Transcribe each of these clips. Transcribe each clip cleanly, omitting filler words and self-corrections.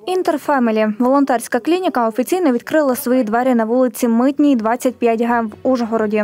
Інтерфемілі – волонтерська клініка офіційно відкрила свої двері на вулиці Митній, 25Г в Ужгороді.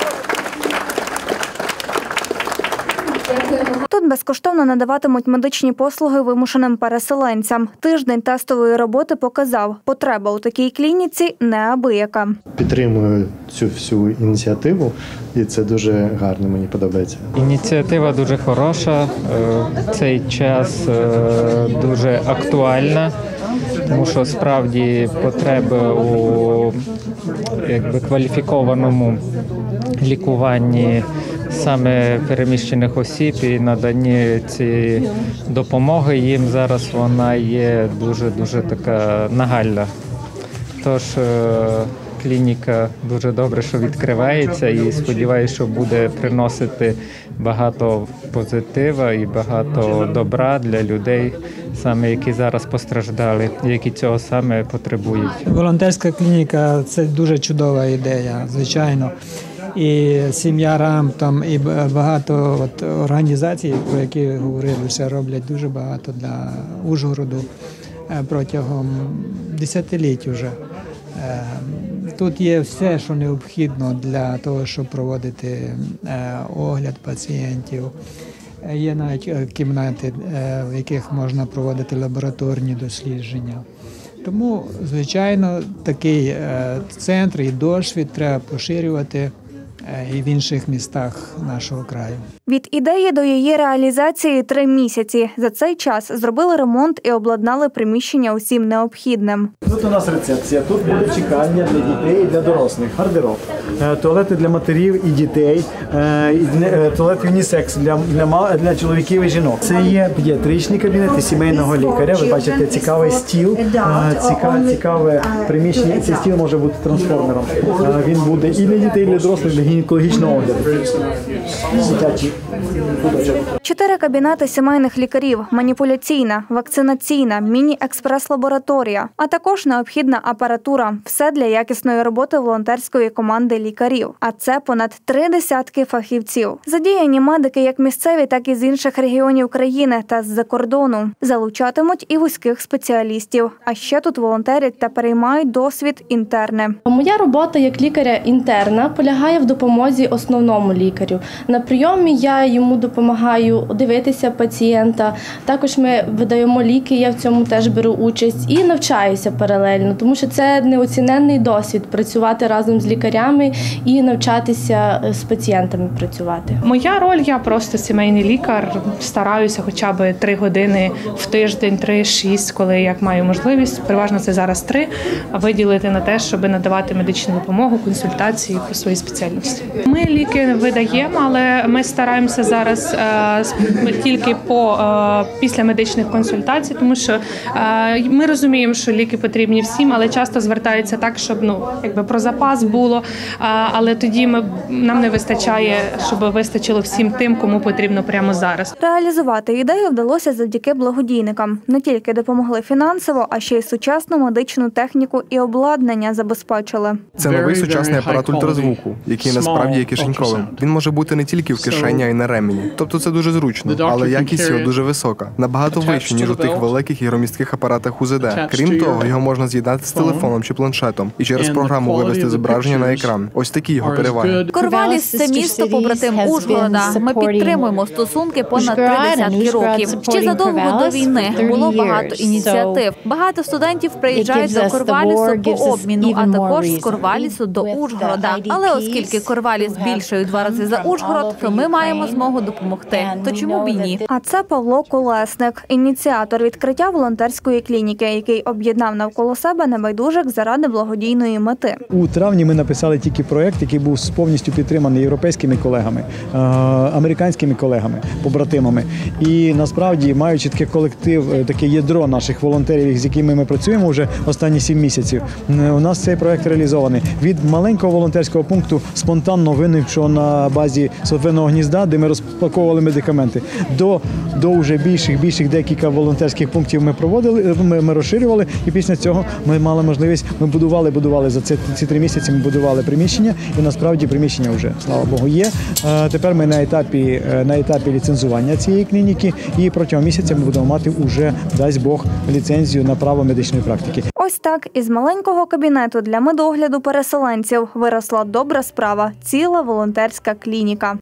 Тут безкоштовно надаватимуть медичні послуги вимушеним переселенцям. Тиждень тестової роботи показав, потреба у такій клініці неабияка. Підтримую цю всю ініціативу, і це дуже гарно, мені подобається. Ініціатива дуже хороша, цей час дуже актуальна, тому що справді потреби у кваліфікованому лікуванні саме переміщених осіб і наданні цієї допомоги їм зараз вона є дуже така нагальна. Тож клініка дуже добре, що відкривається, і сподіваюся, що буде приносити багато позитива і багато добра для людей, саме які зараз постраждали, які цього саме потребують. Волонтерська клініка – це дуже чудова ідея, звичайно. І сім'я Рам, там і багато організацій, про які говорилося, роблять дуже багато для Ужгороду протягом десятиліть вже. Тут є все, що необхідно для того, щоб проводити огляд пацієнтів. Є навіть кімнати, в яких можна проводити лабораторні дослідження. Тому, звичайно, такий центр і досвід треба поширювати і в інших містах нашого краю. Від ідеї до її реалізації 3 місяці. За цей час зробили ремонт і обладнали приміщення усім необхідним. Тут у нас рецепція, тут буде чекання для дітей і для дорослих, гардероб, туалети для матерів і дітей, туалет юнісекс для чоловіків і жінок. Це є педіатричний кабінет і сімейного лікаря. Ви бачите, цікавий стіл, цікаве приміщення. Цей стіл може бути трансформером. Він буде і для дітей, і для дорослих, для гінекологічного огляду. 4 кабінети сімейних лікарів, маніпуляційна, вакцинаційна, міні-експрес-лабораторія, а також необхідна апаратура. Все для якісної роботи волонтерської команди лікарів. А це понад 3 десятки фахівців. Задіяні медики як місцеві, так і з інших регіонів країни та з-за кордону. Залучатимуть і вузьких спеціалістів. А ще тут волонтерять та переймають досвід інтерни. Моя робота як лікаря-інтерна полягає в допомозі основному лікарю. На прийомі я йому допомагаю дивитися пацієнта. Також ми видаємо ліки, я в цьому теж беру участь і навчаюся паралельно, тому що це неоціненний досвід працювати разом з лікарями і навчатися з пацієнтами працювати. Моя роль, я просто сімейний лікар, стараюся хоча б 3 години в тиждень, 3-6, коли як маю можливість, переважно це зараз 3, виділити на те, щоб надавати медичну допомогу, консультації по своїй спеціальності. Ми ліки видаємо, але ми стараємося зараз тільки після медичних консультацій, тому що ми розуміємо, що ліки потрібні всім, але часто звертаються так, щоб про запас було, але тоді нам не вистачає, щоб вистачило всім тим, кому потрібно прямо зараз. Реалізувати ідею вдалося завдяки благодійникам. Не тільки допомогли фінансово, а ще й сучасну медичну техніку і обладнання забезпечили. Це новий сучасний апарат ультразвуку, який насправді є кишеньковим. Він може бути не тільки в кишені, а й на ремені. Тобто це дуже зручно, але якість його дуже висока. Набагато вища, ніж у тих великих і громістких апаратах УЗД. Крім того, його можна з'єднати з телефоном чи планшетом і через програму вивести зображення на екран. Ось такі його переваги. Корваліс – це місто побратим Ужгорода. Ми підтримуємо стосунки понад 3 десятки років. Ще задовго до війни було багато ініціатив. Багато студентів приїжджають до Корвалісу по обміну, а також з Корвалісу до Ужгорода. Але оскільки Корваліс більшою 2 рази за Ужгород, то ми маємо змогу допомогти. То чому б і ні? А це Павло Колесник, ініціатор відкриття волонтерської клініки, який об'єднав навколо себе небайдужих заради благодійної мети. У травні ми написали тільки проєкт, який був повністю підтриманий європейськими колегами, американськими колегами, побратимами. І насправді, маючи такий колектив, таке ядро наших волонтерів, з якими ми працюємо вже останні 7 місяців, у нас цей проєкт реалізований. Від маленького волонтерського пункту, спонтанно виникшого на базі Сотвиного гнізда, де ми розпаковували медикаменти, до вже більших декілька волонтерських пунктів ми проводили, ми розширювали, і після цього ми мали можливість, ми будували за ці 3 місяці, ми будували приміщення. приміщення, і насправді приміщення вже, слава Богу, є. Тепер ми на етапі ліцензування цієї клініки, і протягом місяця ми будемо мати уже, дасть Бог, ліцензію на право медичної практики. Ось так із маленького кабінету для медогляду переселенців виросла добра справа – ціла волонтерська клініка.